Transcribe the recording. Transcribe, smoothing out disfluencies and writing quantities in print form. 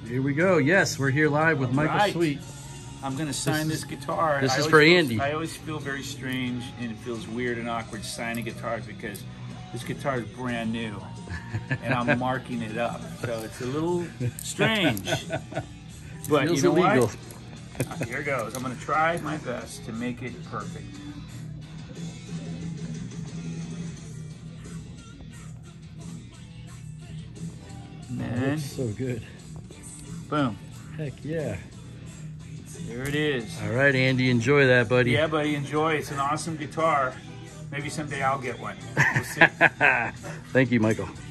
Here we go. Yes, we're here live with Michael Right. Sweet. I'm going to sign this guitar. This is for Andy. I always feel very strange and it feels weird and awkward signing guitars because this guitar is brand new and I'm marking it up. So it's a little strange. But Feels you know illegal. what? Here goes. I'm going to try my best to make it perfect. And then, So good. boom. Heck yeah. There it is. All right, Andy, enjoy that, buddy. Yeah, buddy, enjoy. It's an awesome guitar. Maybe someday I'll get one. We'll see. Thank you, Michael.